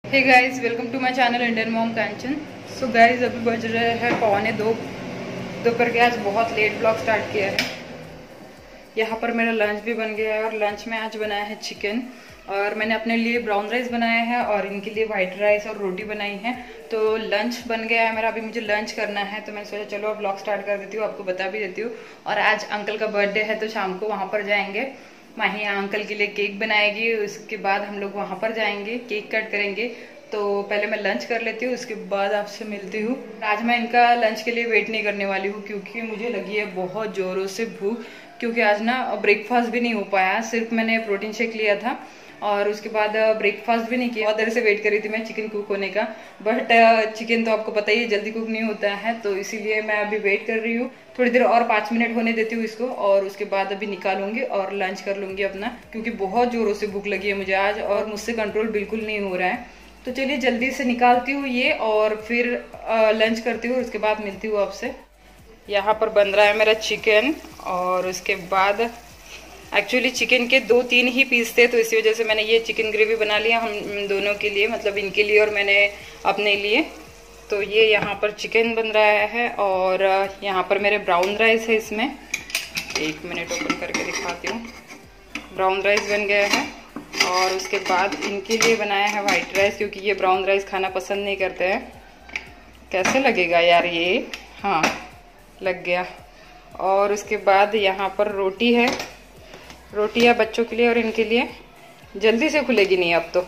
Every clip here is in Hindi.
Hey guys, welcome to my channel Indian mom Kanchan. So guys, अभी बज रहे हैं 1:45 दोपहर के। आज बहुत लेट ब्लॉग स्टार्ट किया है। यहाँ पर मेरा लंच भी बन गया है और लंच में आज बनाया है चिकन, और मैंने अपने लिए ब्राउन राइस बनाया है और इनके लिए वाइट राइस और रोटी बनाई है। तो लंच बन गया है मेरा। अभी मुझे लंच करना है, तो मैंने सोचा चलो अब ब्लॉग स्टार्ट कर देती हूँ, आपको बता भी देती हूँ। और आज अंकल का बर्थडे है, तो शाम को वहाँ पर जाएंगे। माही अंकल के लिए केक बनाएगी, उसके बाद हम लोग वहाँ पर जाएंगे, केक कट करेंगे। तो पहले मैं लंच कर लेती हूँ, उसके बाद आपसे मिलती हूँ। आज मैं इनका लंच के लिए वेट नहीं करने वाली हूँ, क्योंकि मुझे लगी है बहुत ज़ोरों से भूख। क्योंकि आज ना ब्रेकफास्ट भी नहीं हो पाया, सिर्फ मैंने प्रोटीन शेक लिया था और उसके बाद ब्रेकफास्ट भी नहीं किया। बहुत देर से वेट कर रही थी मैं चिकन कुक होने का, बट चिकन तो आपको पता ही है जल्दी कुक नहीं होता है, तो इसीलिए मैं अभी वेट कर रही हूँ। थोड़ी देर और 5 मिनट होने देती हूँ इसको, और उसके बाद अभी निकालूंगी और लंच कर लूंगी अपना, क्योंकि बहुत जोरों से भूख लगी है मुझे आज और मुझसे कंट्रोल बिल्कुल नहीं हो रहा है। तो चलिए जल्दी से निकालती हूँ ये और फिर लंच करती हूँ, उसके बाद मिलती हूँ आपसे। यहाँ पर बन रहा है मेरा चिकन, और उसके बाद एक्चुअली चिकन के 2-3 ही पीस थे, तो इसी वजह से मैंने ये चिकन ग्रेवी बना लिया हम दोनों के लिए, मतलब इनके लिए और मैंने अपने लिए। तो ये यहाँ पर चिकन बन रहा है और यहाँ पर मेरे ब्राउन राइस है इसमें। 1 मिनट ओपन करके दिखाती हूँ। ब्राउन राइस बन गया है और उसके बाद इनके लिए बनाया है वाइट राइस, क्योंकि ये ब्राउन राइस खाना पसंद नहीं करते हैं। कैसे लगेगा यार ये? हाँ, लग गया। और उसके बाद यहाँ पर रोटी है, रोटियाँ बच्चों के लिए और इनके लिए। जल्दी से खुलेगी नहीं अब तो।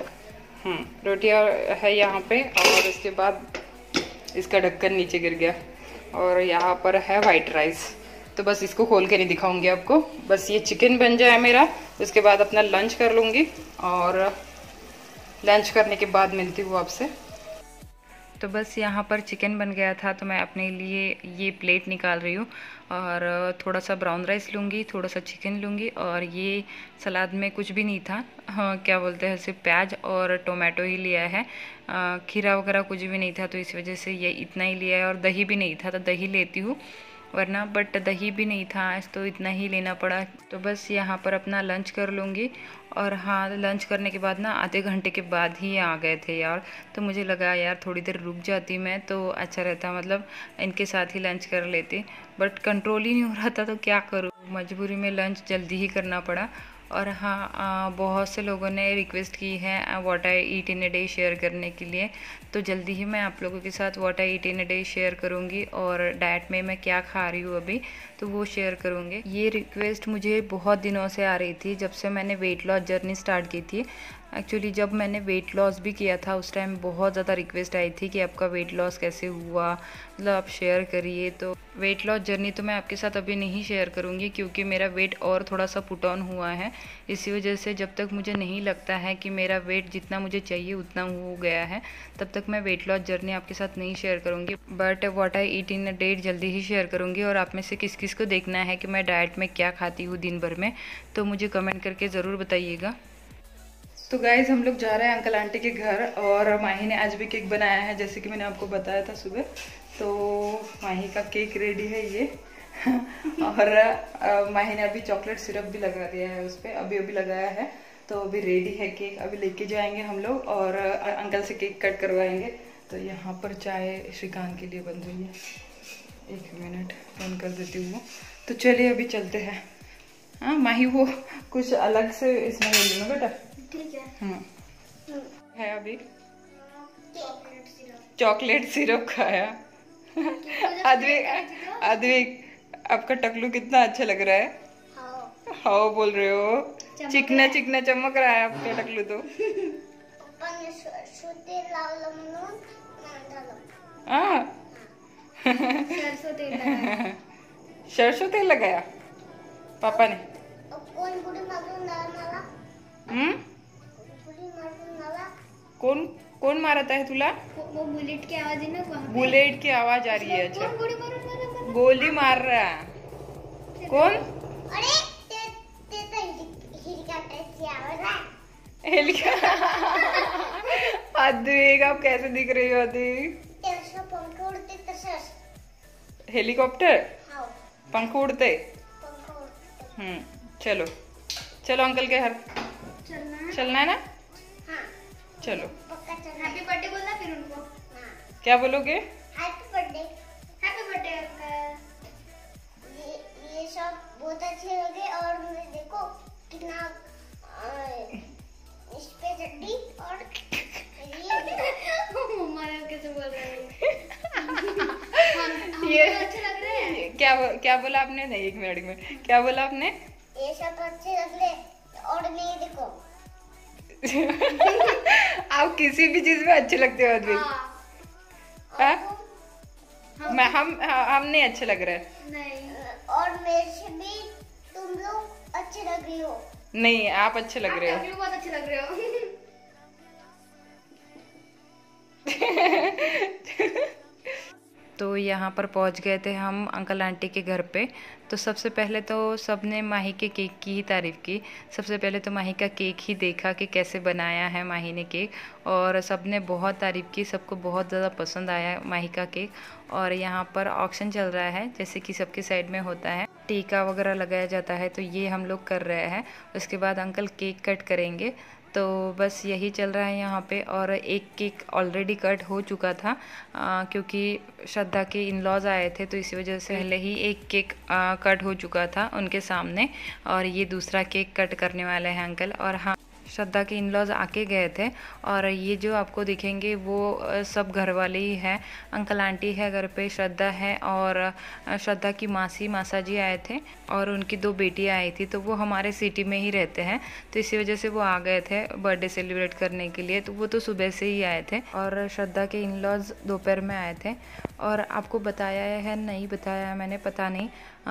रोटियाँ है यहाँ पे, और उसके बाद इसका ढक्कन नीचे गिर गया। और यहाँ पर है वाइट राइस, तो बस इसको खोल के नहीं दिखाऊंगी आपको। बस ये चिकन बन जाए मेरा, उसके बाद अपना लंच कर लूँगी, और लंच करने के बाद मिलती हूँ आपसे। तो बस यहाँ पर चिकन बन गया था, तो मैं अपने लिए ये प्लेट निकाल रही हूँ, और थोड़ा सा ब्राउन राइस लूँगी, थोड़ा सा चिकन लूँगी, और ये सलाद में कुछ भी नहीं था। हाँ, क्या बोलते हैं, सिर्फ प्याज और टोमेटो ही लिया है। खीरा वगैरह कुछ भी नहीं था, तो इस वजह से ये इतना ही लिया है। और दही भी नहीं था, तो दही लेती हूँ वरना, बट दही भी नहीं था आज, तो इतना ही लेना पड़ा। तो बस यहाँ पर अपना लंच कर लूँगी। और हाँ, लंच करने के बाद ना आधे घंटे के बाद ही आ गए थे यार, तो मुझे लगा यार थोड़ी देर रुक जाती मैं तो अच्छा रहता, मतलब इनके साथ ही लंच कर लेती। बट कंट्रोल ही नहीं हो रहा था, तो क्या करूँ, मजबूरी में लंच जल्दी ही करना पड़ा। और हाँ, बहुत से लोगों ने रिक्वेस्ट की है what I eat in a day share करने के लिए, तो जल्दी ही मैं आप लोगों के साथ what I eat in a day share करूँगी, और डाइट में मैं क्या खा रही हूँ अभी, तो वो शेयर करूँगी। ये रिक्वेस्ट मुझे बहुत दिनों से आ रही थी, जब से मैंने वेट लॉस जर्नी स्टार्ट की थी। एक्चुअली जब मैंने वेट लॉस भी किया था, उस टाइम बहुत ज़्यादा रिक्वेस्ट आई थी कि आपका वेट लॉस कैसे हुआ, मतलब आप शेयर करिए। तो वेट लॉस जर्नी तो मैं आपके साथ अभी नहीं शेयर करूँगी, क्योंकि मेरा वेट और थोड़ा सा पुट ऑन हुआ है। इसी वजह से जब तक मुझे नहीं लगता है कि मेरा वेट जितना मुझे चाहिए उतना हो गया है, तब तक मैं वेट लॉस जर्नी आपके साथ नहीं शेयर करूँगी। But what I eat in a day जल्दी ही शेयर करूँगी। और आप में से किस किस को देखना है कि मैं डाइट में क्या खाती हूँ दिन भर में, तो मुझे कमेंट करके ज़रूर बताइएगा। तो गाइज, हम लोग जा रहे हैं अंकल आंटी के घर, और माही ने आज भी केक बनाया है, जैसे कि मैंने आपको बताया था सुबह। तो माही का केक रेडी है ये और माही ने अभी चॉकलेट सिरप भी लगा दिया है उस पर, अभी अभी लगाया है। तो अभी रेडी है केक, अभी लेके जाएंगे हम लोग और अंकल से केक कट करवाएंगे। तो यहाँ पर चाय श्रीकांत के लिए बन रही है। 1 मिनट बंद कर देती हूँ। तो चलिए अभी चलते हैं। हाँ माही, वो कुछ अलग से इसमें ले लेना बेटा। ठीक है। है अभी चॉकलेट सिरप खाया। अद्विक, आपका टकलू कितना अच्छा लग रहा है। हाँ बोल रहे हो, चिकना चिकना चमक रहा है आपका टकलू तो। सरसों तेल लगाया पापा ने। कौन कौन मारता है तुला? वो बुलेट की आवाज है ना, बुलेट की आवाज आ रही है। अच्छा, गोली मार रहा है कौन? अरे अद्विक, आप कैसे दिख रही हो अद्विक? हेलीकॉप्टर पंख उड़ते। चलो चलो अंकल के घर चलना है ना। हाँ। चलो हैप्पी बर्थडे बोलना फिर उनको। क्या बोलोगे? Happy birthday uncle. ये सब बहुत अच्छे लगे और देखो कितना इस पे चड्डी और ये मम्मा कैसे बोल रहे हैं। ये अच्छे लग रहे हैं। क्या बोला आपने? नहीं, एक मिनट, क्या बोला आपने? ये सब अच्छे लग रहे और नहीं देखो। आप किसी भी चीज में अच्छे लगते हो अद्विक। हम नहीं अच्छे लग रहे। नहीं, और मेरे से भी तुम लोग अच्छे लग रही हो। नहीं, आप अच्छे लग रहे हो। बहुत अच्छे लग रहे हो। तो यहाँ पर पहुँच गए थे हम अंकल आंटी के घर पे। तो सबसे पहले तो सबने माही के केक की ही तारीफ़ की। सबसे पहले तो माही का केक ही देखा कि कैसे बनाया है माही ने केक, और सबने बहुत तारीफ़ की। सबको बहुत ज़्यादा पसंद आया माही का केक। और यहाँ पर ऑक्शन चल रहा है, जैसे कि सबके साइड में होता है, टीका वगैरह लगाया जाता है, तो ये हम लोग कर रहे हैं। उसके बाद अंकल केक कट करेंगे। तो बस यही चल रहा है यहाँ पे। और एक केक ऑलरेडी कट हो चुका था क्योंकि श्रद्धा के इन लॉज आए थे, तो इसी वजह से पहले ही एक केक कट हो चुका था उनके सामने। और ये दूसरा केक कट करने वाले हैं अंकल। और हाँ, श्रद्धा के इन लॉज आके गए थे। और ये जो आपको दिखेंगे वो सब घर वाले ही हैं। अंकल आंटी है घर पे, श्रद्धा है, और श्रद्धा की मासा जी आए थे, और उनकी 2 बेटियां आई थी। तो वो हमारे सिटी में ही रहते हैं, तो इसी वजह से वो आ गए थे बर्थडे सेलिब्रेट करने के लिए। तो वो तो सुबह से ही आए थे। और श्रद्धा के इन लॉज दोपहर में आए थे। और आपको बताया है नहीं बताया है मैंने, पता नहीं,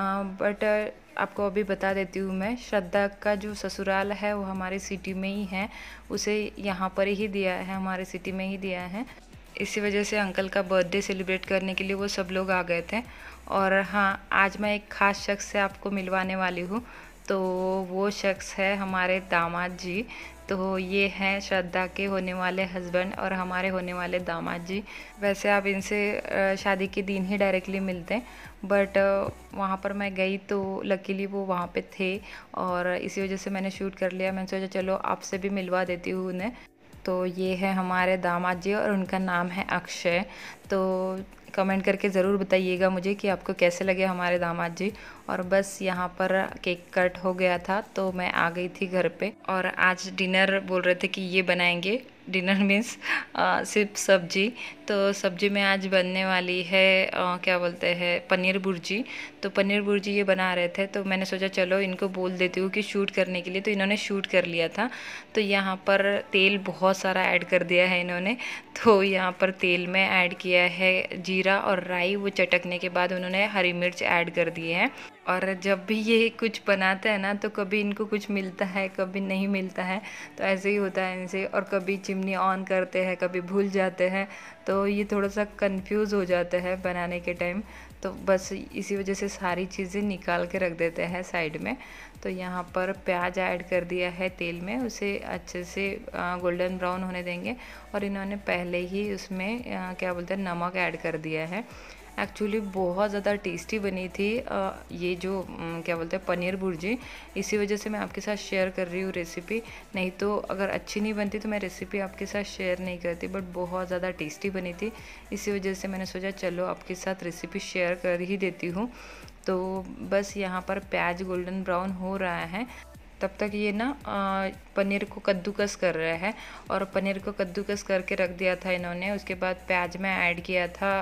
बट आपको अभी बता देती हूँ मैं। श्रद्धा का जो ससुराल है वो हमारे सिटी में ही है, उसे यहाँ पर ही दिया है, हमारे सिटी में ही दिया है। इसी वजह से अंकल का बर्थडे सेलिब्रेट करने के लिए वो सब लोग आ गए थे। और हाँ, आज मैं एक ख़ास शख्स से आपको मिलवाने वाली हूँ। तो वो शख्स है हमारे दामाद जी। तो ये हैं श्रद्धा के होने वाले हस्बैंड और हमारे होने वाले दामाद जी। वैसे आप इनसे शादी के दिन ही डायरेक्टली मिलते हैं, बट वहाँ पर मैं गई तो लकीली वो वहाँ पे थे, और इसी वजह से मैंने शूट कर लिया। मैंने सोचा चलो आपसे भी मिलवा देती हूँ उन्हें। तो ये है हमारे दामाद जी और उनका नाम है अक्षय। तो कमेंट करके ज़रूर बताइएगा मुझे कि आपको कैसे लगे हमारे दामाद जी। और बस यहाँ पर केक कट हो गया था तो मैं आ गई थी घर पे। और आज डिनर बोल रहे थे कि ये बनाएंगे, डिनर मीन्स सिर्फ सब्जी। तो सब्जी में आज बनने वाली है क्या बोलते हैं, पनीर भुर्जी। तो पनीर भुर्जी ये बना रहे थे, तो मैंने सोचा चलो इनको बोल देती हूँ कि शूट करने के लिए। तो इन्होंने शूट कर लिया था। तो यहाँ पर तेल बहुत सारा ऐड कर दिया है इन्होंने। तो यहाँ पर तेल में ऐड किया है जीरा और राई, वो चटकने के बाद उन्होंने हरी मिर्च ऐड कर दिए हैं। और जब भी ये कुछ बनाते हैं ना, तो कभी इनको कुछ मिलता है, कभी नहीं मिलता है। तो ऐसे ही होता है इनसे। और कभी चिमनी ऑन करते हैं, कभी भूल जाते हैं, तो ये थोड़ा सा कंफ्यूज हो जाते हैं बनाने के टाइम। तो बस इसी वजह से सारी चीज़ें निकाल के रख देते हैं साइड में। तो यहाँ पर प्याज ऐड कर दिया है तेल में, उसे अच्छे से गोल्डन ब्राउन होने देंगे। और इन्होंने पहले ही उसमें क्या बोलते हैं, नमक ऐड कर दिया है। एक्चुअली बहुत ज़्यादा टेस्टी बनी थी ये जो क्या बोलते हैं, पनीर भुर्जी। इसी वजह से मैं आपके साथ शेयर कर रही हूँ रेसिपी। नहीं तो अगर अच्छी नहीं बनती तो मैं रेसिपी आपके साथ शेयर नहीं करती, बट बहुत ज़्यादा टेस्टी बनी थी। इसी वजह से मैंने सोचा चलो आपके साथ रेसिपी शेयर कर ही देती हूँ। तो बस यहाँ पर प्याज गोल्डन ब्राउन हो रहा है, तब तक ये ना पनीर को कद्दूकस कर रहे हैं। और पनीर को कद्दूकस करके रख दिया था इन्होंने। उसके बाद प्याज में ऐड किया था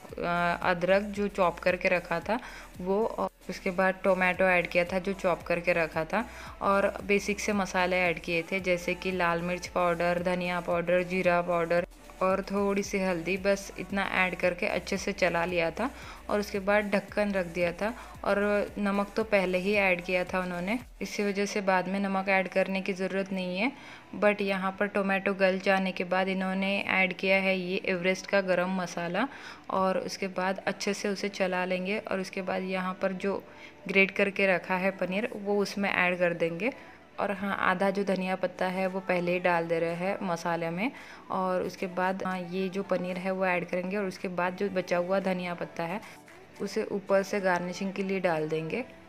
अदरक जो चॉप करके रखा था वो, और उसके बाद टोमेटो ऐड किया था जो चॉप करके रखा था। और बेसिक से मसाले ऐड किए थे, जैसे कि लाल मिर्च पाउडर, धनिया पाउडर, जीरा पाउडर और थोड़ी सी हल्दी। बस इतना ऐड करके अच्छे से चला लिया था। और उसके बाद ढक्कन रख दिया था। और नमक तो पहले ही ऐड किया था उन्होंने, इसी वजह से बाद में नमक ऐड करने की ज़रूरत नहीं है। बट यहाँ पर टोमेटो गल जाने के बाद इन्होंने ऐड किया है ये एवरेस्ट का गरम मसाला। और उसके बाद अच्छे से उसे चला लेंगे। और उसके बाद यहाँ पर जो ग्रेट करके रखा है पनीर वो उसमें ऐड कर देंगे। और हाँ, आधा जो धनिया पत्ता है वो पहले ही डाल दे रहे हैं मसाले में। और उसके बाद हाँ, ये जो पनीर है वो ऐड करेंगे। और उसके बाद जो बचा हुआ धनिया पत्ता है उसे ऊपर से गार्निशिंग के लिए डाल देंगे।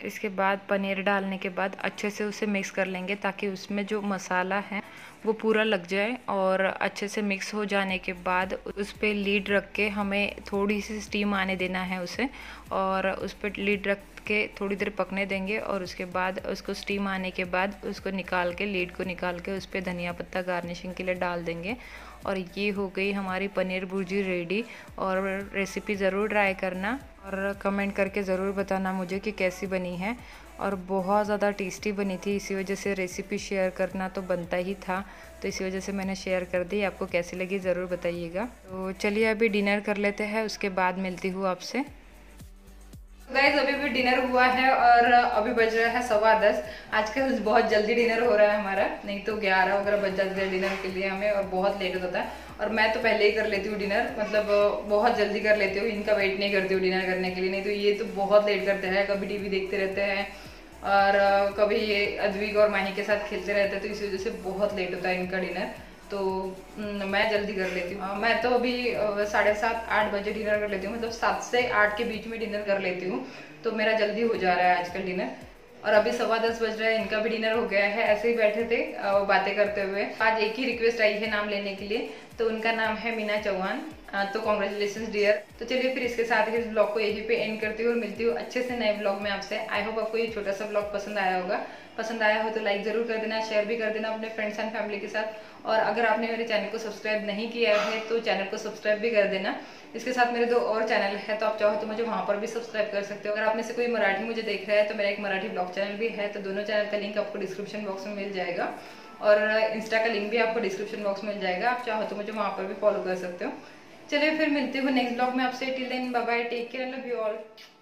इसके बाद पनीर डालने के बाद अच्छे से उसे मिक्स कर लेंगे ताकि उसमें जो मसाला है वो पूरा लग जाए। और अच्छे से मिक्स हो जाने के बाद उस पर लीड रख के हमें थोड़ी सी स्टीम आने देना है उसे, और उस पर लीड रख के थोड़ी देर पकने देंगे। और उसके बाद उसको स्टीम आने के बाद उसको निकाल के, लीड को निकाल के उस पर धनिया पत्ता गार्निशिंग के लिए डाल देंगे। और ये हो गई हमारी पनीर भुर्जी रेडी। और रेसिपी ज़रूर ट्राई करना और कमेंट करके ज़रूर बताना मुझे कि कैसी बनी है। और बहुत ज़्यादा टेस्टी बनी थी, इसी वजह से रेसिपी शेयर करना तो बनता ही था, तो इसी वजह से मैंने शेयर कर दी। आपको कैसी लगी ज़रूर बताइएगा। तो चलिए अभी डिनर कर लेते हैं, उसके बाद मिलती हूँ आपसे। गाइस अभी भी डिनर हुआ है और अभी बज रहा है 10:15। आजकल बहुत जल्दी डिनर हो रहा है हमारा, नहीं तो 11 वगैरह बज जाते हैं डिनर के लिए हमें, और बहुत लेट हो जाता है। और मैं तो पहले ही कर लेती हूँ डिनर, मतलब बहुत जल्दी कर लेती हूँ, इनका वेट नहीं करती हूँ डिनर करने के लिए। नहीं तो ये तो बहुत लेट करते हैं, कभी टीवी देखते रहते हैं और कभी ये अद्विक और माही के साथ खेलते रहते हैं, तो इसी वजह से बहुत लेट होता है इनका डिनर। तो मैं जल्दी कर लेती हूँ। मैं तो अभी 7:30-8 बजे डिनर कर लेती हूँ, मतलब 7 से 8 के बीच में डिनर कर लेती हूँ, तो मेरा जल्दी हो जा रहा है आजकल डिनर। और अभी 10:15 बज रहा है, इनका भी डिनर हो गया है। ऐसे ही बैठे थे बातें करते हुए। आज एक ही रिक्वेस्ट आई है नाम लेने के लिए, तो उनका नाम है मीना चौहान। तो कॉन्ग्रेचुलेशंस डियर। तो चलिए फिर इसके साथ ही इस ब्लॉग को यहीं पे एंड करती हूँ और मिलती हूँ अच्छे से नए ब्लॉग में आपसे। आई होप आपको ये छोटा सा ब्लॉग पसंद आया होगा। पसंद आया हो तो लाइक जरूर कर देना, शेयर भी कर देना अपने फ्रेंड्स एंड फैमिली के साथ। और अगर आपने मेरे चैनल को सब्सक्राइब नहीं किया है तो चैनल को सब्सक्राइब भी कर देना। इसके साथ मेरे 2 और चैनल है, तो आप चाहो तो मुझे वहाँ पर भी सब्सक्राइब कर सकते हो। अगर आप में से कोई मराठी मुझे देख रहा है तो मेरा एक मराठी ब्लॉग चैनल भी है, तो दोनों चैनल का लिंक आपको डिस्क्रिप्शन बॉक्स में मिल जाएगा। और इंस्टा का लिंक भी आपको डिस्क्रिप्शन बॉक्स में मिल जाएगा, आप चाहो तो मुझे वहाँ पर भी फॉलो कर सकते हो। चलिए फिर मिलते हुए नेक्स्ट ब्लॉग में आपसे। Till then bye bye, take care, love you all.